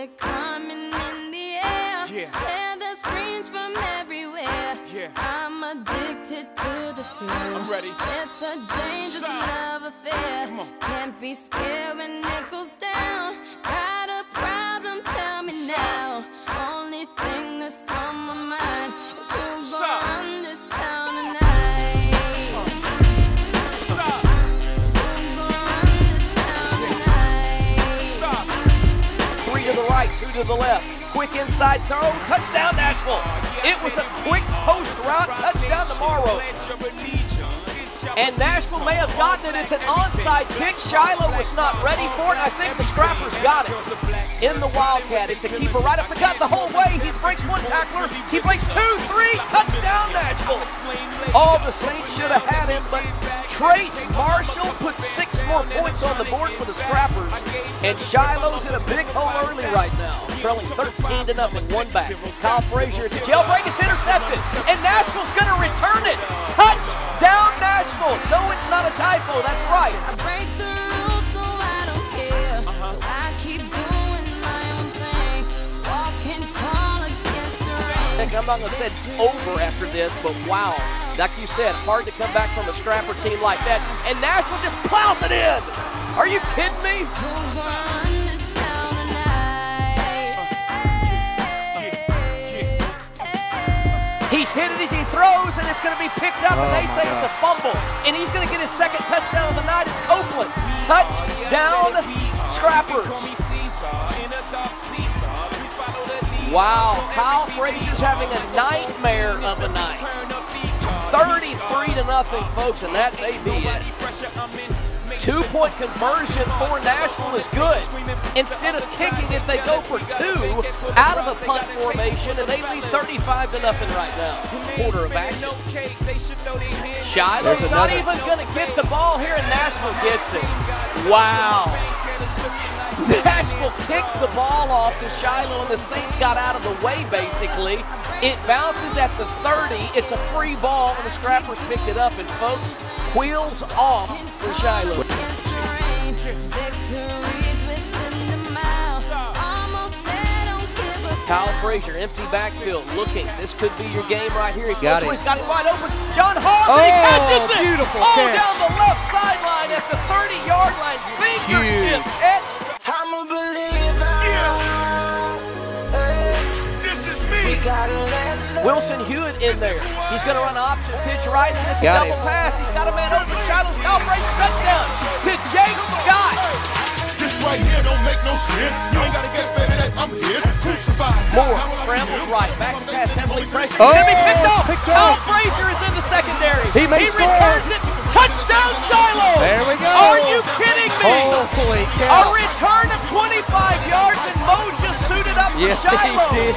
it coming in the air. Hear the screams from everywhere. I'm addicted to the thrill. I'm ready. It's a dangerous love affair. Can't be scared when it goes down. Got a problem? Tell me now. Only thing that's on my mind is who's gonna run this town tonight. Who's gonna run this town tonight? 3 to the right, 2 to the left. Quick inside throw, touchdown Nashville. It was a quick post route, touchdown to Morrow. And Nashville may have gotten it. It's an onside kick. Shiloh was not ready for it. I think the Scrappers got it. In the Wildcat, it's a keeper right up the gut the whole way. He breaks one tackler. He breaks 2, 3, touchdown Nashville. All the Saints should have had him, but Trace Marshall put 6 more points on the board for the Scrappers. And Shiloh's in a big hole early right now, trailing 13-0, one back. Kyle Frazier at the jailbreak, it's intercepted, and Nashville's going to return it. Touchdown Nashville. No, it's not a typo, that's right. I break the rules, so I don't care. So I keep doing my own thing, walking tall against the rain. I'm not going to say it's over after this, but wow. Like you said, hard to come back from a Scrapper team like that. And Nashville just plows it in. Are you kidding me? Who's gonna run this town tonight? He's hit it as he throws, and it's going to be picked up, and they say it's a fumble. And he's going to get his second touchdown of the night. It's Copeland. Touchdown, Scrappers. Wow, Kyle Frazier's having a nightmare of a night. 33-0, folks, and that may be it. 2-point conversion for Nashville is good. Instead of kicking it, they go for 2 out of a punt formation, and they lead 35-0 right now. Quarter of action. Shiloh's not even going to get the ball here, and Nashville gets it. Wow. Nashville kicked the ball off to Shiloh, and the Saints got out of the way, basically. It bounces at the 30. It's a free ball, and the Scrappers picked it up, and folks, wheels off for Shiloh. Kyle Frazier, empty backfield, looking. This could be your game right here. He got it. He's got it wide open. John Hall, he catches it. Beautiful catch. Down the left sideline at the 30-yard line. Fingertip. I'm a believer. This is me. Wilson Hewitt in there. He's going to run option pitch right, and it's a double pass. He's got a man open. Shiloh's Kyle Frazier touchdown to Jake Scott. This right here don't make no sense. You ain't got to guess, baby, that I'm his. Crucified. Moore scrambles right. Back to pass, heavily pressured. Going to be picked off. Kyle Frazier is in the secondary. He returns it. Touchdown, Shiloh. There we go. Are you kidding me? Holy A cow. return of 25 yards, and Mo just suited up for Yes, he Shiloh. did.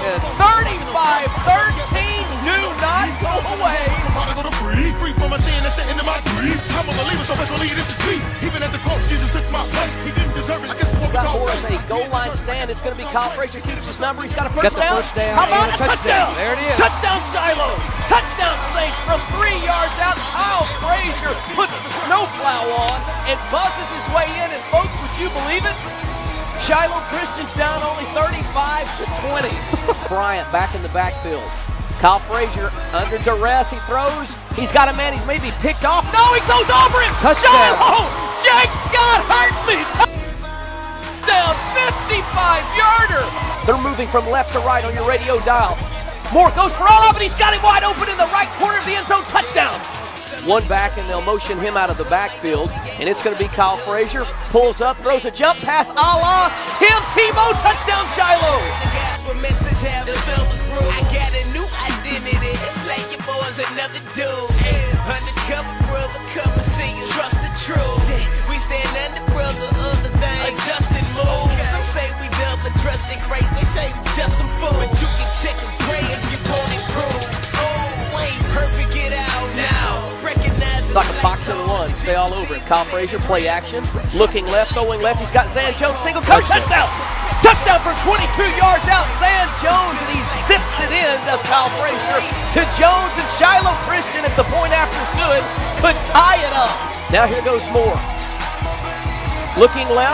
35-13. Do not go away. Free from my sin, that's the end of my grief. I'm a believer, so best believe this is me. Even at the cross, Jesus took my place. He didn't deserve it. I guess what we Got call more of a goal line stand. It's going to be Kyle Frazier keeps his number. He's got a first down. How about a touchdown? There it is. Touchdown, Shiloh. Touchdown, Saints from 3 yards out. Kyle Frazier puts the snowplow on and buzzes his way in. And folks, would you believe it? Shiloh Christian's down only 35-20. Bryant back in the backfield. Kyle Frazier under duress. He throws. He's got a man. He's maybe picked off. No, he goes over him. Touchdown. Shiloh. Jake Scott hurt me. Touchdown. 55-yarder. They're moving from left to right on your radio dial. Moore goes for all of it. He's got him wide open in the right corner of the end zone. Touchdown. One back, and they'll motion him out of the backfield. And it's going to be Kyle Frazier. Pulls up, throws a jump pass a la Tim Tebow. Touchdown, Shiloh. I got a new identity. Slay your boys, another dude. Undercover brother, come and see you. Trust the truth. We stand under brother, other things. Adjusting moves. Some say we done for trusting crazy. They say we just some fools. But you can check us gray if you want it proof. Oh, ain't perfect, get out now. Recognize It's like a boxing one. Stay all over it. Kyle Frazier, play action. Looking left, throwing left. He's got Zan Jones. Single coach. Touchdown. Touchdown from 22 yards out. Zan Jones, and he zips it in to Kyle Frazier to Jones, and Shiloh Christian, if the point after's good, could tie it up. Now here goes Moore. Looking left.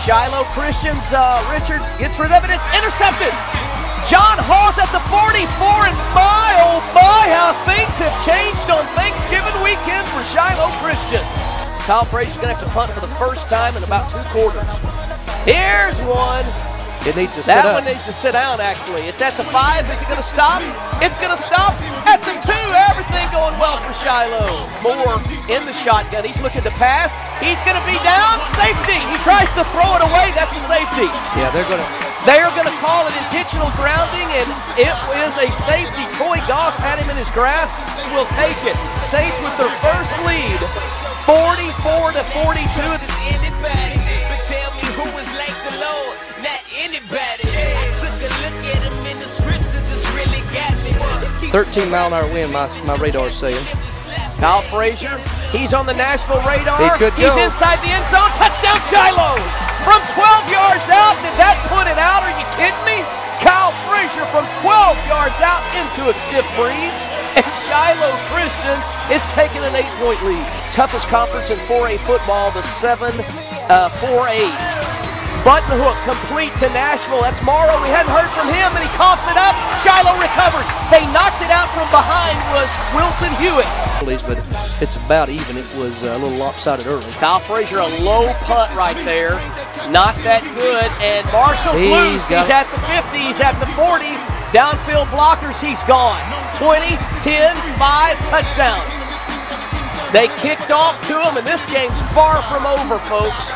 Shiloh Christian's Richard gets rid of it. It's intercepted. John Hall's at the 44, and my, oh my, how things have changed on Thanksgiving weekend for Shiloh Christian. Kyle Frazier's going to have to punt for the first time in about 2 quarters. Here's one. It needs to sit up. That one needs to sit down, actually. It's at the 5. Is it going to stop? It's going to stop at the 2. Everything going well for Shiloh. Moore in the shotgun. He's looking to pass. He's going to be down. Safety. He tries to throw it away. That's a safety. Yeah, they're going to call it intentional grounding, and it is a safety. Troy Goss had him in his grasp. Will take it. Saints with their first lead, 44-42. Anybody, but tell me who was like the Lord, not anybody. I took a look at him in the scriptures, it's really got me. 13-mile-an-hour wind, my radar's saying. Kyle Frazier, he's on the Nashville radar. He could he's go. inside the end zone. Touchdown, Shiloh! From 12 yards out, did that put it out? Are you kidding me? Kyle Frazier from 12 yards out into a stiff breeze. And Shiloh Christian is taking an 8-point lead. Toughest conference in 4A football, the 4A. Button hook complete to Nashville. That's Morrow. We hadn't heard from him, and he coughs it up. Shiloh recovers. They knocked it out from behind was Wilson Hewitt. But it's about even. It was a little lopsided early. Kyle Frazier, a low punt right there. Not that good. And Marshall's loose. He's at the 50. He's at the 40. Downfield blockers. He's gone. 20, 10, 5, touchdown. They kicked off to him, and this game's far from over, folks.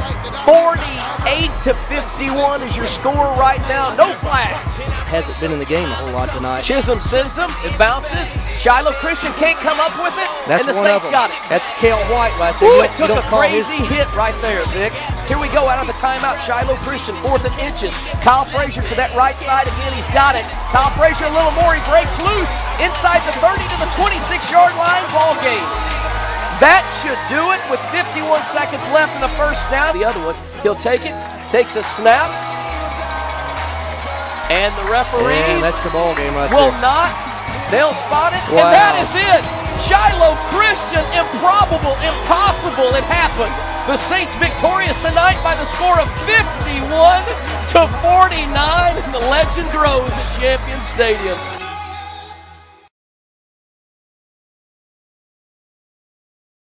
48-51 is your score right now. No flags. Hasn't been in the game a whole lot tonight. Chisholm sends him. It bounces. Shiloh Christian can't come up with it. That's and the one Saints of them. got it. That's Cale White right there. Ooh, it took a crazy hit right there, Vic. Here we go out of the timeout. Shiloh Christian, 4th and inches. Kyle Frazier to that right side again. He's got it. Kyle Frazier a little more. He breaks loose inside the 30 to the 26-yard line. Ball game. That should do it with 51 seconds left in the first down. The other one, he'll take it, takes a snap, and the referees that's the ball game right will there. not. They'll spot it, Wow. and that is it. Shiloh Christian, improbable, impossible, it happened. The Saints victorious tonight by the score of 51-49, and the legend grows at Champion Stadium.